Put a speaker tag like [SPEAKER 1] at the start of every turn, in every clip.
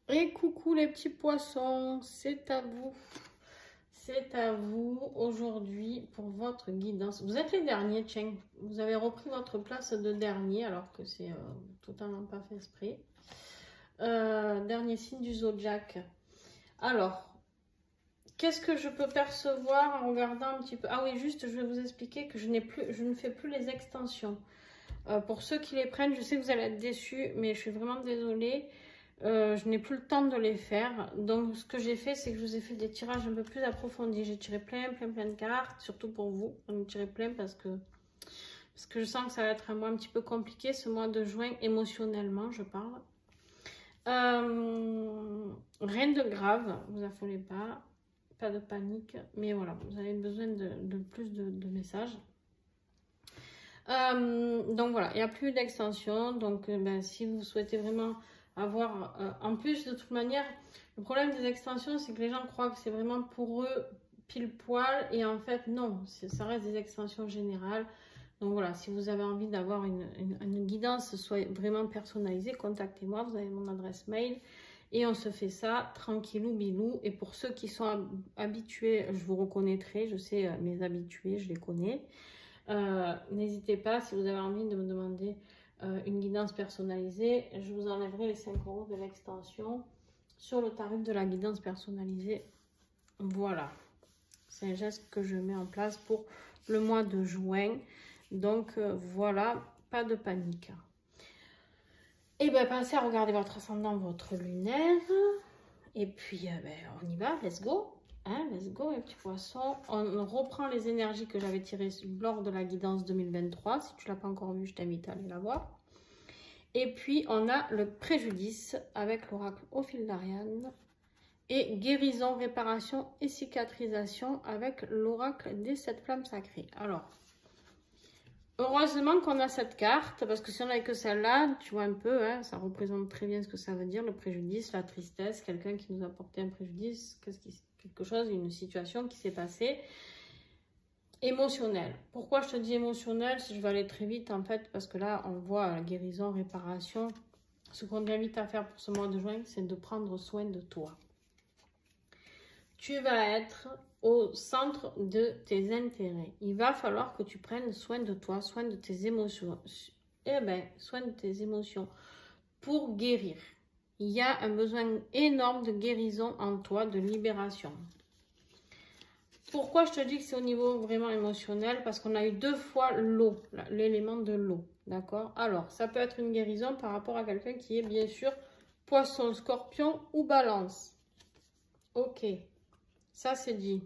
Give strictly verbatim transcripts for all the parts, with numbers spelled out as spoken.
[SPEAKER 1] Et coucou les petits poissons, c'est à vous. C'est à vous aujourd'hui pour votre guidance. Vous êtes les derniers, tiens. Vous avez repris votre place de dernier alors que c'est euh, totalement pas fait exprès. Euh, dernier signe du zodiaque. Alors, qu'est-ce que je peux percevoir en regardant un petit peu? Ah oui, juste, je vais vous expliquer que je n'ai plus, je ne fais plus les extensions. Euh, pour ceux qui les prennent, je sais que vous allez être déçus, mais je suis vraiment désolée. Euh, je n'ai plus le temps de les faire. Donc, ce que j'ai fait, c'est que je vous ai fait des tirages un peu plus approfondis. J'ai tiré plein, plein, plein de cartes, surtout pour vous. J'en ai tiré plein parce que, parce que je sens que ça va être un mois un petit peu compliqué, ce mois de juin, émotionnellement, je parle. Euh, rien de grave, vous affolez pas, pas de panique, mais voilà, vous avez besoin de, de plus de, de messages. Euh, donc voilà, il n'y a plus d'extension. Donc euh, ben, si vous souhaitez vraiment avoir... Euh, en plus, de toute manière, le problème des extensions, c'est que les gens croient que c'est vraiment pour eux pile poil. Et en fait, non, ça reste des extensions générales. Donc voilà, si vous avez envie d'avoir une, une, une guidance soit vraiment personnalisée, contactez-moi, vous avez mon adresse mail. Et on se fait ça tranquillou bilou. Et pour ceux qui sont habitués, je vous reconnaîtrai, je sais euh, mes habitués, je les connais. Euh, N'hésitez pas, si vous avez envie de me demander euh, une guidance personnalisée, je vous enlèverai les cinq euros de l'extension sur le tarif de la guidance personnalisée. Voilà, c'est un geste que je mets en place pour le mois de juin. Donc euh, voilà, pas de panique. Et bien, pensez à regarder votre ascendant, votre lunaire. Et puis, euh, ben, on y va, let's go. Hein, let's go, les petits poissons. On reprend les énergies que j'avais tirées lors de la guidance deux mille vingt-trois. Si tu ne l'as pas encore vue, je t'invite à aller la voir. Et puis, on a le préjudice avec l'oracle au fil d'Ariane. Et guérison, réparation et cicatrisation avec l'oracle des sept flammes sacrées. Alors, heureusement qu'on a cette carte, parce que si on n'avait que celle-là, tu vois un peu, hein, ça représente très bien ce que ça veut dire, le préjudice, la tristesse, quelqu'un qui nous a porté un préjudice, qu'est-ce qui, quelque chose, une situation qui s'est passée, émotionnelle. Pourquoi je te dis émotionnelle? Si je vais aller très vite, en fait, parce que là, on voit la guérison, réparation. Ce qu'on t'invite à faire pour ce mois de juin, c'est de prendre soin de toi. Tu vas être au centre de tes intérêts. Il va falloir que tu prennes soin de toi, soin de tes émotions. Eh bien, soin de tes émotions pour guérir. Il y a un besoin énorme de guérison en toi, de libération. Pourquoi je te dis que c'est au niveau vraiment émotionnel? Parce qu'on a eu deux fois l'eau, l'élément de l'eau. D'accord? Alors, ça peut être une guérison par rapport à quelqu'un qui est bien sûr poisson, scorpion ou balance. Ok. Ça, c'est dit.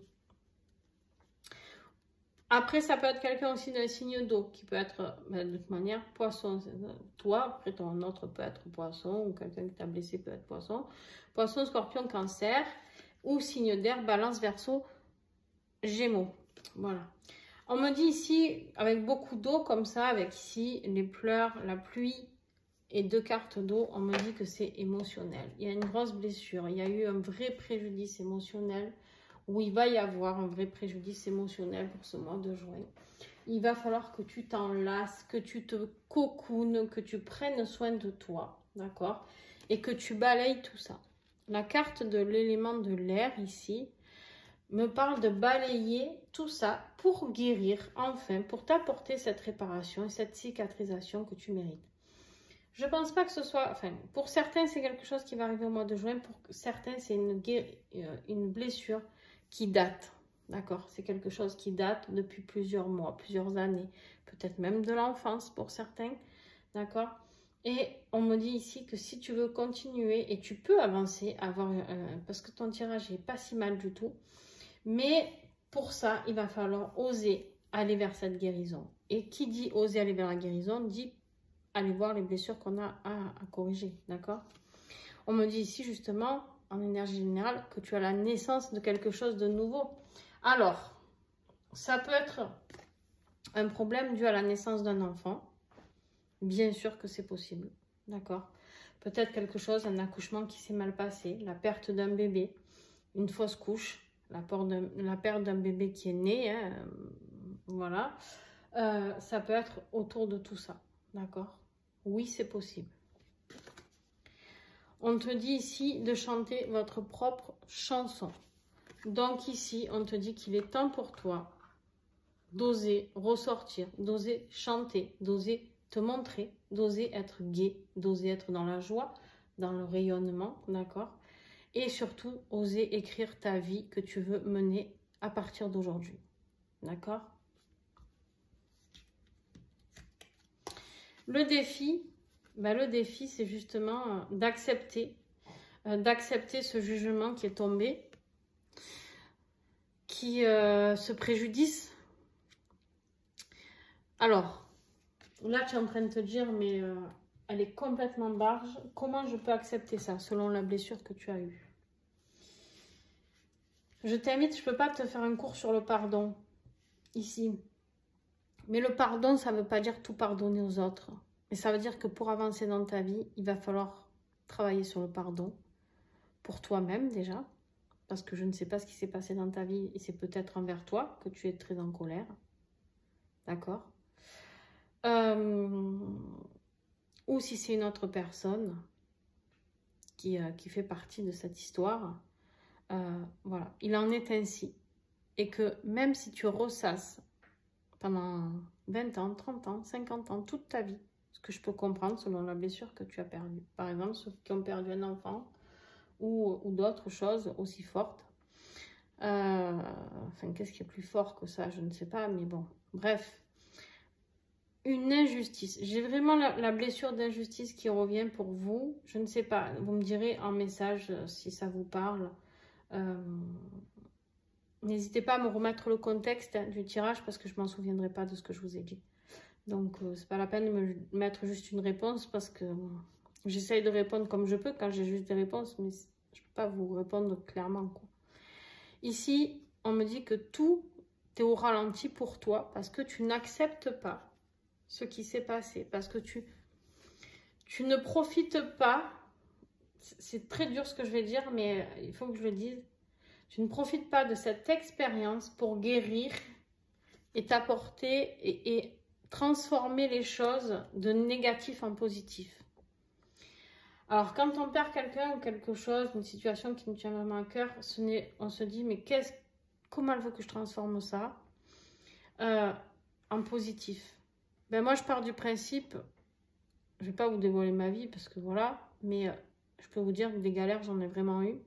[SPEAKER 1] Après, ça peut être quelqu'un aussi d'un signe d'eau, qui peut être, ben, de toute manière, poisson. Toi, après, ton autre peut être poisson, ou quelqu'un qui t'a blessé peut être poisson. Poisson, scorpion, cancer, ou signe d'air, balance, verseau, gémeaux. Voilà. On me dit ici, avec beaucoup d'eau, comme ça, avec ici, les pleurs, la pluie, et deux cartes d'eau, on me dit que c'est émotionnel. Il y a une grosse blessure, il y a eu un vrai préjudice émotionnel, où il va y avoir un vrai préjudice émotionnel pour ce mois de juin. Il va falloir que tu t'enlaces, que tu te cocoones, que tu prennes soin de toi, d'accord? Et que tu balayes tout ça. La carte de l'élément de l'air ici me parle de balayer tout ça pour guérir, enfin, pour t'apporter cette réparation et cette cicatrisation que tu mérites. Je ne pense pas que ce soit... Enfin, pour certains, c'est quelque chose qui va arriver au mois de juin. Pour certains, c'est une, une blessure qui date. D'accord? C'est quelque chose qui date depuis plusieurs mois, plusieurs années. Peut-être même de l'enfance pour certains. D'accord? Et on me dit ici que si tu veux continuer, et tu peux avancer, avoir euh, parce que ton tirage n'est pas si mal du tout. Mais pour ça, il va falloir oser aller vers cette guérison. Et qui dit oser aller vers la guérison, dit aller voir les blessures qu'on a à, à corriger, d'accord? On me dit ici justement, en énergie générale, que tu as la naissance de quelque chose de nouveau. Alors, ça peut être un problème dû à la naissance d'un enfant. Bien sûr que c'est possible, d'accord? Peut-être quelque chose, un accouchement qui s'est mal passé, la perte d'un bébé, une fausse couche, la perte d'un bébé qui est né, hein, voilà. Euh, ça peut être autour de tout ça, d'accord? Oui, c'est possible. on te dit ici de chanter votre propre chanson. Donc ici, on te dit qu'il est temps pour toi d'oser ressortir, d'oser chanter, d'oser te montrer, d'oser être gai, d'oser être dans la joie, dans le rayonnement, d'accord? Et surtout, oser écrire ta vie que tu veux mener à partir d'aujourd'hui, d'accord? Le défi, ben le défi, c'est justement euh, d'accepter, euh, d'accepter ce jugement qui est tombé, qui euh, ce préjudice. Alors, là, tu es en train de te dire, mais euh, elle est complètement barge. Comment je peux accepter ça, selon la blessure que tu as eue? Je t'invite, je ne peux pas te faire un cours sur le pardon, ici. Mais le pardon, ça ne veut pas dire tout pardonner aux autres. Mais ça veut dire que pour avancer dans ta vie, il va falloir travailler sur le pardon. Pour toi-même, déjà. Parce que je ne sais pas ce qui s'est passé dans ta vie. Et c'est peut-être envers toi que tu es très en colère. D'accord? Euh, ou si c'est une autre personne qui, euh, qui fait partie de cette histoire, euh, voilà, il en est ainsi. Et que même si tu ressasses pendant vingt ans, trente ans, cinquante ans, toute ta vie, ce que je peux comprendre selon la blessure que tu as perdue. Par exemple, ceux qui ont perdu un enfant ou, ou d'autres choses aussi fortes. Euh, enfin, qu'est-ce qui est plus fort que ça? Je ne sais pas, mais bon, bref. Une injustice. J'ai vraiment la, la blessure d'injustice qui revient pour vous. Je ne sais pas. Vous me direz en message si ça vous parle. Euh, N'hésitez pas à me remettre le contexte du tirage parce que je ne m'en souviendrai pas de ce que je vous ai dit. Donc, euh, c'est pas la peine de me mettre juste une réponse parce que j'essaye de répondre comme je peux quand j'ai juste des réponses, mais je ne peux pas vous répondre clairement, quoi. Ici, on me dit que tout est au ralenti pour toi parce que tu n'acceptes pas ce qui s'est passé, parce que tu, tu ne profites pas, c'est très dur ce que je vais dire, mais il faut que je le dise, tu ne profites pas de cette expérience pour guérir et t'apporter et, et transformer les choses de négatif en positif. Alors, quand on perd quelqu'un ou quelque chose, une situation qui nous tient vraiment à cœur, ce n'est, on se dit, mais qu'est-ce, comment elle veut que je transforme ça euh, en positif? Ben moi, je pars du principe, je ne vais pas vous dévoiler ma vie parce que voilà, mais euh, je peux vous dire que des galères, j'en ai vraiment eu.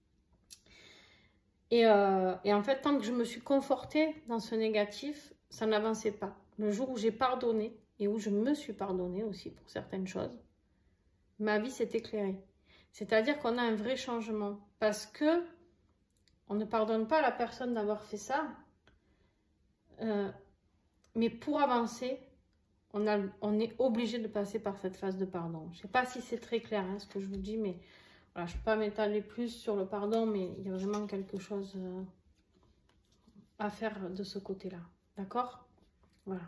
[SPEAKER 1] Et, euh, et en fait, tant que je me suis confortée dans ce négatif, ça n'avançait pas. Le jour où j'ai pardonné et où je me suis pardonnée aussi pour certaines choses, ma vie s'est éclairée. C'est-à-dire qu'on a un vrai changement parce que on ne pardonne pas à la personne d'avoir fait ça, euh, mais pour avancer, On, a, on est obligé de passer par cette phase de pardon. Je ne sais pas si c'est très clair hein, ce que je vous dis, mais voilà, je ne peux pas m'étaler plus sur le pardon, mais il y a vraiment quelque chose euh, à faire de ce côté-là. D'accord? Voilà.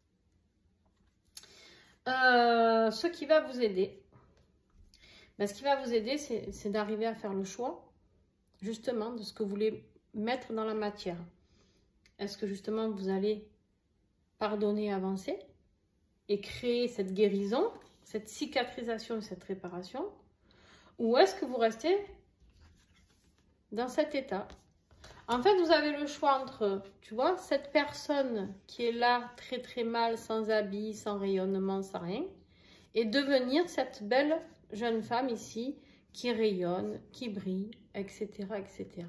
[SPEAKER 1] Euh, ce qui va vous aider, ben, ce qui va vous aider, c'est d'arriver à faire le choix, justement, de ce que vous voulez mettre dans la matière. Est-ce que, justement, vous allez pardonner et avancer et créer cette guérison, cette cicatrisation et cette réparation, ou est-ce que vous restez dans cet état? En fait, vous avez le choix entre, tu vois, cette personne qui est là, très très mal, sans habit, sans rayonnement, sans rien, et devenir cette belle jeune femme ici, qui rayonne, qui brille, et cetera, et cetera.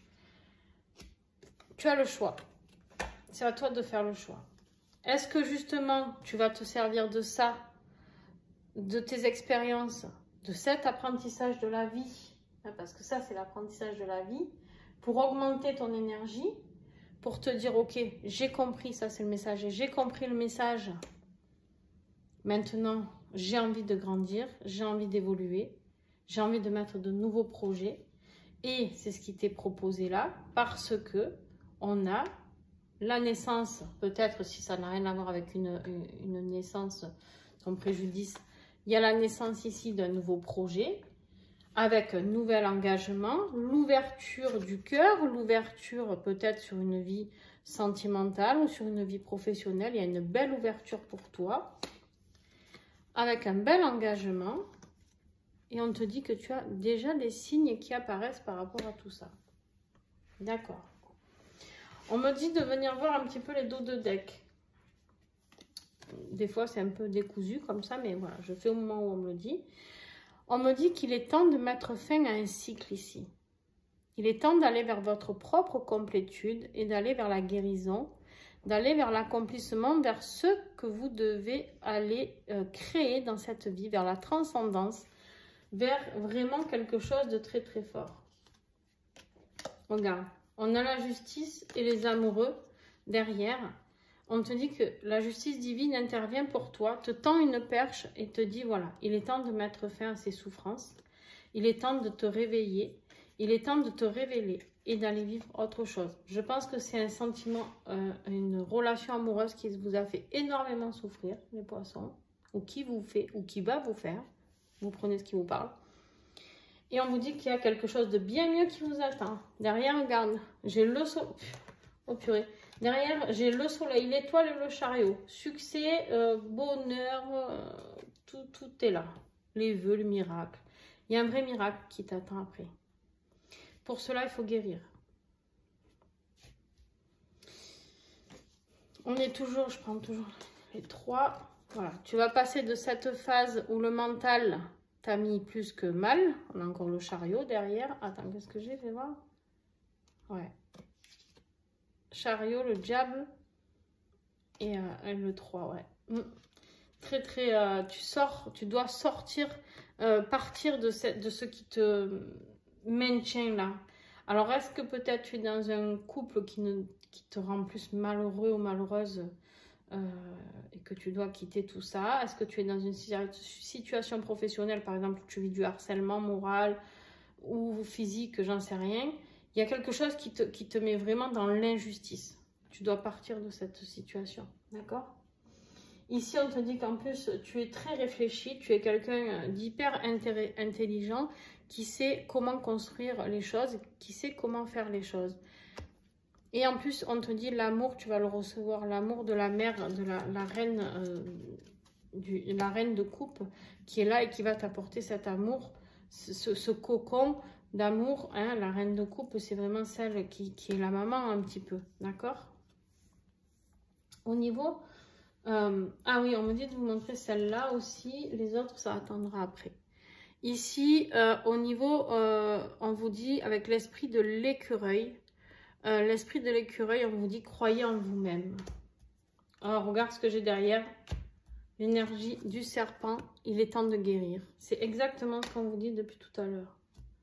[SPEAKER 1] Tu as le choix. C'est à toi de faire le choix. Est-ce que justement, tu vas te servir de ça, de tes expériences, de cet apprentissage de la vie, hein, parce que ça, c'est l'apprentissage de la vie, pour augmenter ton énergie, pour te dire, ok, j'ai compris, ça c'est le message, j'ai compris le message. Maintenant, j'ai envie de grandir, j'ai envie d'évoluer, j'ai envie de mettre de nouveaux projets, et c'est ce qui t'est proposé là, parce que on a la naissance, peut-être si ça n'a rien à voir avec une, une, une naissance, ton préjudice, il y a la naissance ici d'un nouveau projet, avec un nouvel engagement, l'ouverture du cœur, l'ouverture peut-être sur une vie sentimentale ou sur une vie professionnelle, il y a une belle ouverture pour toi, avec un bel engagement, Et on te dit que tu as déjà des signes qui apparaissent par rapport à tout ça. D'accord. On me dit de venir voir un petit peu les dos de deck. Des fois, c'est un peu décousu comme ça, mais voilà, je fais au moment où on me le dit. On me dit qu'il est temps de mettre fin à un cycle ici. Il est temps d'aller vers votre propre complétude et d'aller vers la guérison, d'aller vers l'accomplissement, vers ce que vous devez aller euh, créer dans cette vie, vers la transcendance, vers vraiment quelque chose de très très fort. Regarde, on a la justice et les amoureux derrière. On te dit que la justice divine intervient pour toi, te tend une perche et te dit voilà, il est temps de mettre fin à ces souffrances, il est temps de te réveiller, il est temps de te révéler et d'aller vivre autre chose. Je pense que c'est un sentiment, euh, une relation amoureuse qui vous a fait énormément souffrir, les poissons, ou qui vous fait, ou qui va vous faire. Vous prenez ce qui vous parle. Et on vous dit qu'il y a quelque chose de bien mieux qui vous attend. Derrière, regarde, j'ai le soleil. Oh purée. Derrière, j'ai le soleil, l'étoile et le chariot. Succès, euh, bonheur, euh, tout, tout est là. Les vœux, le miracle. Il y a un vrai miracle qui t'attend après. Pour cela, il faut guérir. On est toujours, je prends toujours les trois. Voilà, tu vas passer de cette phase où le mental t'a mis plus que mal. On a encore le chariot derrière. Attends, qu'est-ce que j'ai fait voir? Ouais. Chariot, le diable et euh, le trois, ouais. Mm. Très, très... Euh, tu sors, tu dois sortir, euh, partir de, cette, de ce qui te maintient là. Alors, est-ce que peut-être tu es dans un couple qui, ne, qui te rend plus malheureux ou malheureuse euh, et que tu dois quitter tout ça? Est-ce que tu es dans une situation professionnelle, par exemple, où tu vis du harcèlement moral ou physique, j'en sais rien? Il y a quelque chose qui te, qui te met vraiment dans l'injustice. Tu dois partir de cette situation, d'accord? Ici, on te dit qu'en plus, tu es très réfléchi, tu es quelqu'un d'hyper intelligent qui sait comment construire les choses, qui sait comment faire les choses. Et en plus, on te dit l'amour, tu vas le recevoir, l'amour de la mère, de la, la reine, euh, du, la reine de coupe qui est là et qui va t'apporter cet amour, ce, ce cocon d'amour. Hein, la reine de coupe, c'est vraiment celle qui, qui est la maman un petit peu, d'accord? Au niveau... Euh, ah oui, on me dit de vous montrer celle-là aussi. Les autres, ça attendra après. Ici, euh, au niveau, euh, on vous dit avec l'esprit de l'écureuil. Euh, l'esprit de l'écureuil, on vous dit croyez en vous-même. Alors, regarde ce que j'ai derrière. L'énergie du serpent, il est temps de guérir. C'est exactement ce qu'on vous dit depuis tout à l'heure.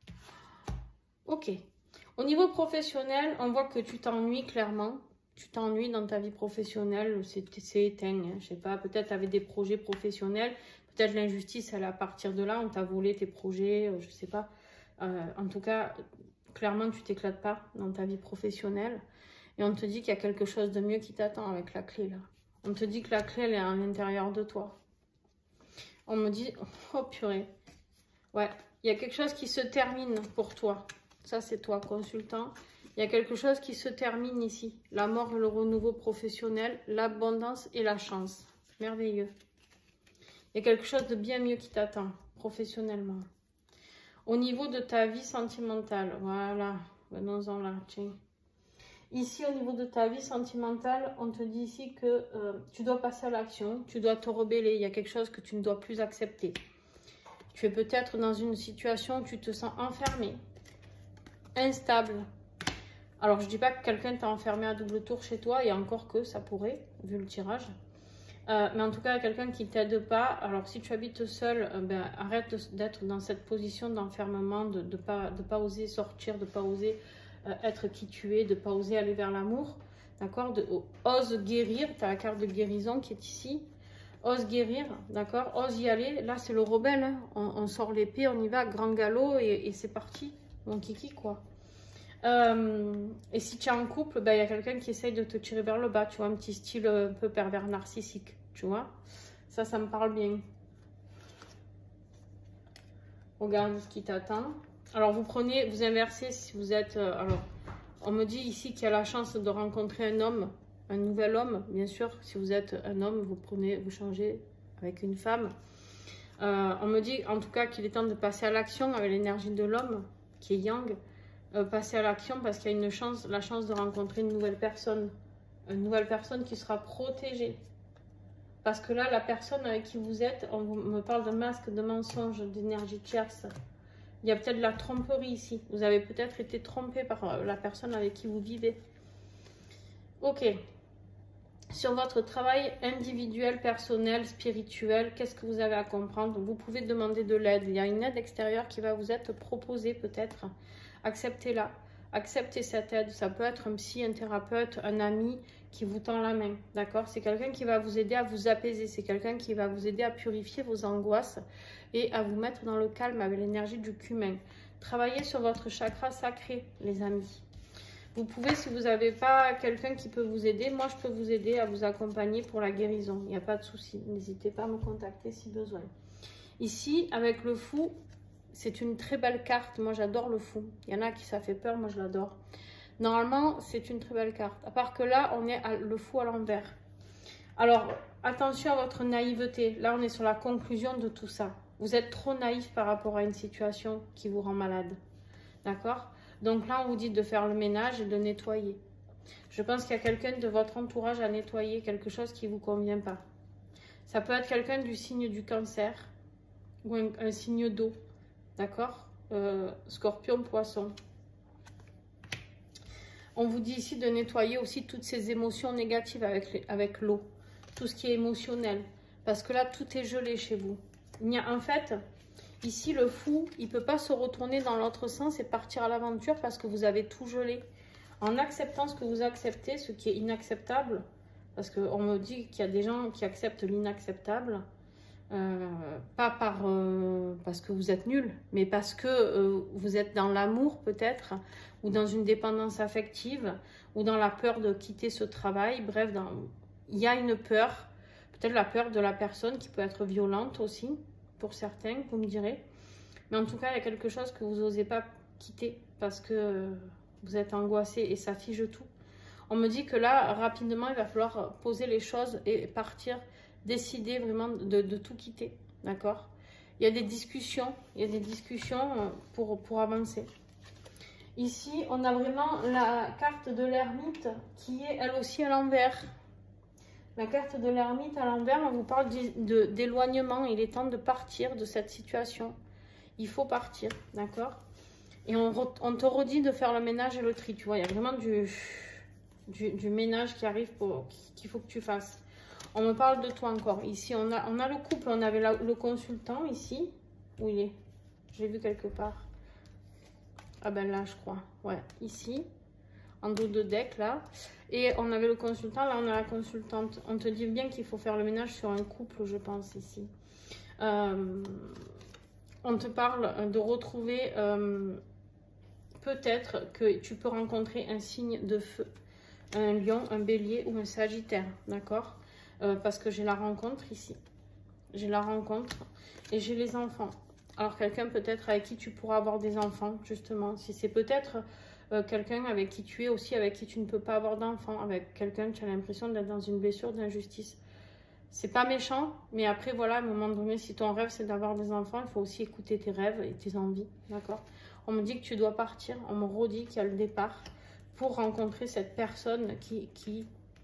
[SPEAKER 1] Ok. Au niveau professionnel, on voit que tu t'ennuies clairement. Tu t'ennuies dans ta vie professionnelle, c'est éteint, hein, je sais pas, peut-être avec des projets professionnels, peut-être l'injustice, elle est à partir de là, on t'a volé tes projets, je sais pas. Euh, en tout cas, clairement, tu t'éclates pas dans ta vie professionnelle. Et on te dit qu'il y a quelque chose de mieux qui t'attend avec la clé, là. On te dit que la clé, elle est à l'intérieur de toi. On me dit, oh purée. Ouais, il y a quelque chose qui se termine pour toi. Ça, c'est toi, consultant. Il y a quelque chose qui se termine ici. La mort et le renouveau professionnel, l'abondance et la chance. Merveilleux. Il y a quelque chose de bien mieux qui t'attend, professionnellement. Au niveau de ta vie sentimentale, voilà, venons-en là, tiens. Ici, au niveau de ta vie sentimentale, on te dit ici que euh, tu dois passer à l'action, tu dois te rebeller. Il y a quelque chose que tu ne dois plus accepter. Tu es peut-être dans une situation où tu te sens enfermé, instable. Alors, je ne dis pas que quelqu'un t'a enfermé à double tour chez toi, et encore que ça pourrait, vu le tirage. Euh, mais en tout cas, il y a quelqu'un qui ne t'aide pas. Alors, si tu habites seul, euh, ben, arrête d'être dans cette position d'enfermement, de ne pas, de pas oser sortir, de ne pas oser euh, être qui tu es, de ne pas oser aller vers l'amour. D'accord? Ose guérir, tu as la carte de guérison qui est ici. Ose guérir, d'accord? Ose y aller. Là, c'est le rebelle. Hein. On, on sort l'épée, on y va, grand galop, et, et c'est parti. Mon kiki, quoi. Euh, et si tu es en couple, ben, y a quelqu'un qui essaye de te tirer vers le bas, tu vois, un petit style un peu pervers narcissique, tu vois. Ça, ça me parle bien. Regarde ce qui t'attend. Alors, vous prenez, vous inversez si vous êtes... Euh, alors, on me dit ici qu'il y a la chance de rencontrer un homme, un nouvel homme, bien sûr. Si vous êtes un homme, vous prenez, vous changez avec une femme. Euh, on me dit en tout cas qu'il est temps de passer à l'action avec l'énergie de l'homme, qui est yang. Euh, passer à l'action parce qu'il y a une chance, la chance de rencontrer une nouvelle personne. Une nouvelle personne qui sera protégée. Parce que là, la personne avec qui vous êtes, on me parle de masque, de mensonge, d'énergie tierce. Il y a peut-être de la tromperie ici. Vous avez peut-être été trompé par la personne avec qui vous vivez. Ok. Sur votre travail individuel, personnel, spirituel, qu'est-ce que vous avez à comprendre? Vous pouvez demander de l'aide. Il y a une aide extérieure qui va vous être proposée peut-être. Acceptez-la. Acceptez cette aide. Ça peut être un psy, un thérapeute, un ami qui vous tend la main. D'accord? C'est quelqu'un qui va vous aider à vous apaiser. C'est quelqu'un qui va vous aider à purifier vos angoisses et à vous mettre dans le calme avec l'énergie du cumin. Travaillez sur votre chakra sacré, les amis. Vous pouvez, si vous n'avez pas quelqu'un qui peut vous aider, moi je peux vous aider à vous accompagner pour la guérison. Il n'y a pas de souci. N'hésitez pas à me contacter si besoin. Ici, avec le fou, c'est une très belle carte. Moi j'adore le fou. Il y en a qui ça fait peur, moi je l'adore. Normalement, c'est une très belle carte. À part que là, on est à, le fou à l'envers. Alors, attention à votre naïveté. Là, on est sur la conclusion de tout ça. Vous êtes trop naïf par rapport à une situation qui vous rend malade. D'accord? Donc là, on vous dit de faire le ménage et de nettoyer. Je pense qu'il y a quelqu'un de votre entourage à nettoyer, quelque chose qui ne vous convient pas. Ça peut être quelqu'un du signe du cancer ou un, un signe d'eau. D'accord? euh, Scorpion, poisson. On vous dit ici de nettoyer aussi toutes ces émotions négatives avec, avec l'eau. Tout ce qui est émotionnel. Parce que là, tout est gelé chez vous. Il y a, en fait, ici, le fou, il ne peut pas se retourner dans l'autre sens et partir à l'aventure parce que vous avez tout gelé. En acceptant ce que vous acceptez, ce qui est inacceptable, parce qu'on me dit qu'il y a des gens qui acceptent l'inacceptable, euh, pas par, euh, parce que vous êtes nul, mais parce que euh, vous êtes dans l'amour peut-être, ou dans une dépendance affective, ou dans la peur de quitter ce travail. Bref, dans... il y a une peur, peut-être la peur de la personne qui peut être violente aussi, pour certains, vous me direz. Mais en tout cas, il y a quelque chose que vous n'osez pas quitter parce que vous êtes angoissé et ça fige tout. On me dit que là, rapidement, il va falloir poser les choses et partir, décider vraiment de, de tout quitter. D'accord? Il y a des discussions, il y a des discussions pour, pour avancer. Ici, on a vraiment la carte de l'ermite qui est elle aussi à l'envers. La carte de l'ermite à l'envers, on vous parle d'éloignement. Il est temps de partir de cette situation. Il faut partir, d'accord? Et on, on te redit de faire le ménage et le tri, tu vois. Il y a vraiment du, du, du ménage qui arrive, qu'il faut que tu fasses. On me parle de toi encore. Ici, on a, on a le couple, on avait la, le consultant ici. Où il est? Je l'ai vu quelque part. Ah ben là, je crois. Ouais, ici. En dos de deck, là. Et on avait le consultant, là on a la consultante. On te dit bien qu'il faut faire le ménage sur un couple, je pense, ici. Euh, on te parle de retrouver, euh, peut-être que tu peux rencontrer un signe de feu. Un lion, un bélier ou un sagittaire, d'accord? euh, Parce que j'ai la rencontre ici. J'ai la rencontre et j'ai les enfants. Alors quelqu'un peut-être avec qui tu pourras avoir des enfants, justement. Si c'est peut-être... Euh, quelqu'un avec qui tu es aussi, avec qui tu ne peux pas avoir d'enfant, avec quelqu'un tu as l'impression d'être dans une blessure d'injustice. C'est pas méchant, mais après voilà, à un moment donné, si ton rêve c'est d'avoir des enfants, il faut aussi écouter tes rêves et tes envies, d'accord? On me dit que tu dois partir, on me redit qu'il y a le départ pour rencontrer cette personne qui, qui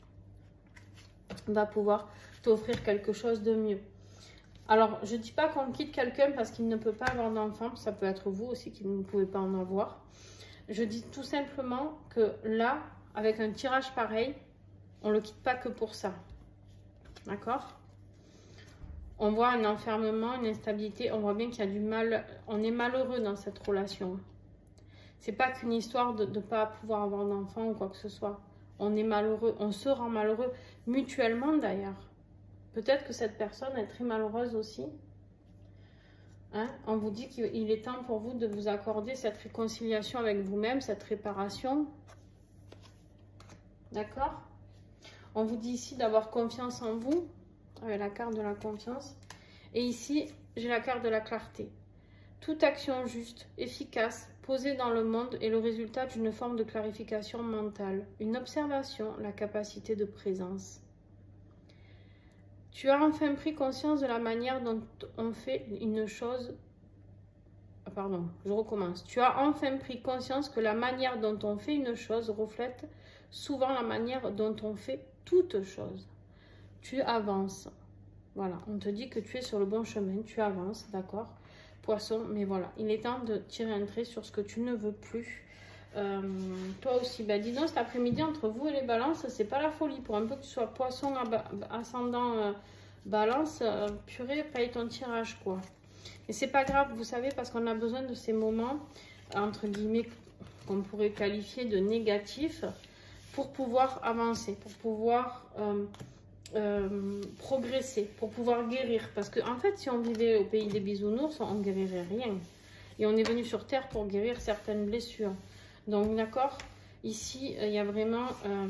[SPEAKER 1] va pouvoir t'offrir quelque chose de mieux. Alors, je dis pas qu'on quitte quelqu'un parce qu'il ne peut pas avoir d'enfant, ça peut être vous aussi qui ne pouvez pas en avoir. Je dis tout simplement que là, avec un tirage pareil, on ne le quitte pas que pour ça. D'accord? On voit un enfermement, une instabilité. On voit bien qu'il y a du mal. On est malheureux dans cette relation. C'est pas qu'une histoire de ne pas pouvoir avoir d'enfant ou quoi que ce soit. On est malheureux. On se rend malheureux mutuellement d'ailleurs. Peut-être que cette personne est très malheureuse aussi. Hein, on vous dit qu'il est temps pour vous de vous accorder cette réconciliation avec vous-même, cette réparation. D'accord? On vous dit ici d'avoir confiance en vous, avec la carte de la confiance. Et ici, j'ai la carte de la clarté. Toute action juste, efficace, posée dans le monde est le résultat d'une forme de clarification mentale. Une observation, la capacité de présence. Tu as enfin pris conscience de la manière dont on fait une chose. Ah, pardon, je recommence. Tu as enfin pris conscience que la manière dont on fait une chose reflète souvent la manière dont on fait toute chose. Tu avances. Voilà, on te dit que tu es sur le bon chemin, tu avances, d'accord, Poisson, mais voilà, il est temps de tirer un trait sur ce que tu ne veux plus. Euh, toi aussi, ben dis donc, cet après-midi, entre vous et les balances, c'est pas la folie. Pour un peu que tu sois poisson ascendant euh, balance, euh, purée, paye ton tirage, quoi. Et c'est pas grave, vous savez, parce qu'on a besoin de ces moments, entre guillemets, qu'on pourrait qualifier de négatifs, pour pouvoir avancer, pour pouvoir euh, euh, progresser, pour pouvoir guérir. Parce que en fait, si on vivait au pays des bisounours, on ne guérirait rien. Et on est venu sur Terre pour guérir certaines blessures. Donc, d'accord, ici, il y a vraiment euh,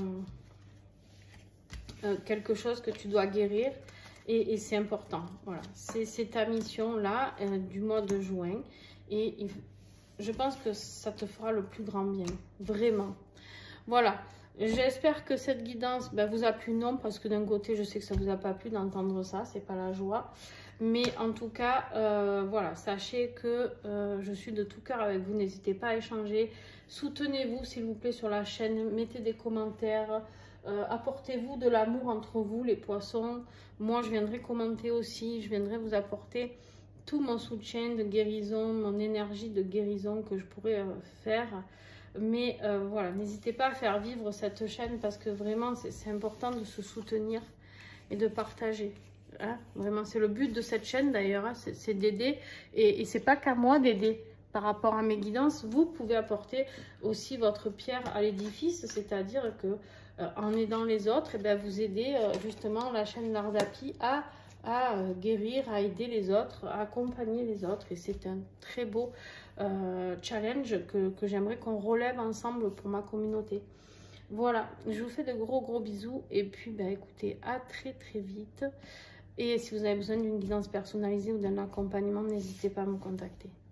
[SPEAKER 1] euh, quelque chose que tu dois guérir. Et, et c'est important. Voilà, c'est ta mission-là euh, du mois de juin. Et il, je pense que ça te fera le plus grand bien. Vraiment. Voilà. J'espère que cette guidance ben, vous a plu. Non, parce que d'un côté, je sais que ça vous a pas plu d'entendre ça. C'est pas la joie. Mais en tout cas, euh, voilà. Sachez que euh, je suis de tout cœur avec vous. N'hésitez pas à échanger. Soutenez-vous, s'il vous plaît, sur la chaîne. Mettez des commentaires. Euh, apportez-vous de l'amour entre vous, les poissons. Moi, je viendrai commenter aussi. Je viendrai vous apporter tout mon soutien de guérison, mon énergie de guérison que je pourrais euh, faire. Mais euh, voilà, n'hésitez pas à faire vivre cette chaîne parce que vraiment, c'est important de se soutenir et de partager. Hein, vraiment, c'est le but de cette chaîne d'ailleurs, hein, c'est d'aider. Et, et c'est pas qu'à moi d'aider. Par rapport à mes guidances, vous pouvez apporter aussi votre pierre à l'édifice, c'est-à-dire que euh, en aidant les autres, et bien, vous aidez euh, justement la chaîne Lardapi à, à euh, guérir, à aider les autres, à accompagner les autres. Et c'est un très beau euh, challenge que, que j'aimerais qu'on relève ensemble pour ma communauté. Voilà, je vous fais de gros gros bisous et puis ben, écoutez, à très très vite. Et si vous avez besoin d'une guidance personnalisée ou d'un accompagnement, n'hésitez pas à me contacter.